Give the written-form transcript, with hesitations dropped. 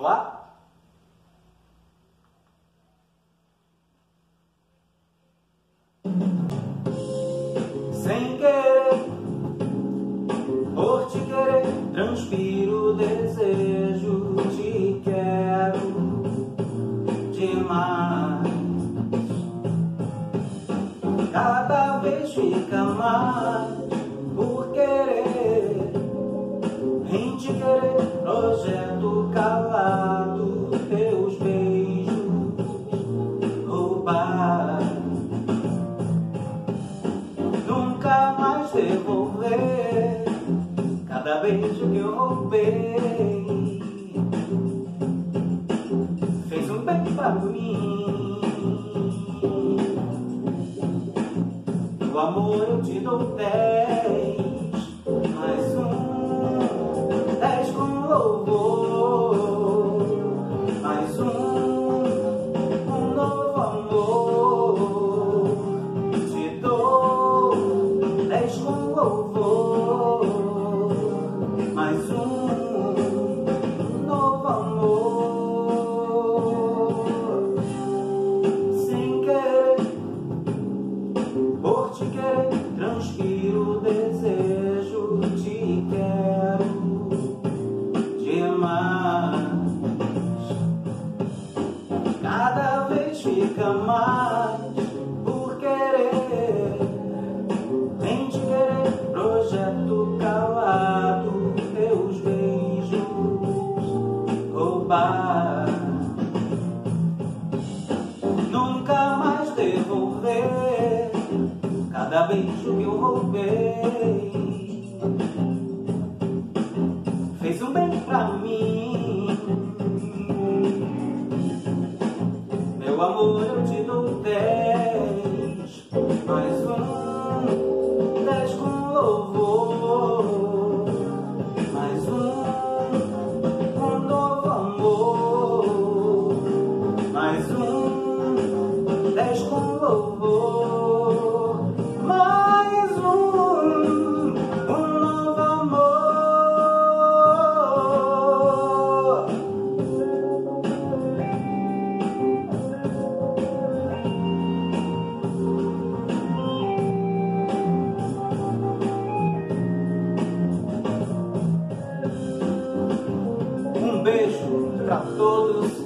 Mauá? Sem querer, por te querer, transpiro o desejo, te quero demais. Cada vez fica mais por querer, em te querer, projeto calado, teus beijos roubar. Nunca mais devolver cada beijo que eu roubei. Fez um bem pra mim. Do amor eu te dou 10, mais 10 com louvor, mais novo amor. Te dou 10 com louvor, mais novo amor. Sem querer, por te querer, transpiro o desejo, te quero demais. Cada vez fica mais por querer, em te querer, projeto calado, teus beijos roubar. Nunca mais devolver cada beijo que eu roubei. Fez um bem pra mim. Meu amor, eu te dou 10, mais 10 com louvor, mais novo amor, mais 10 com louvor, mais novo amor. Um beijo pra todos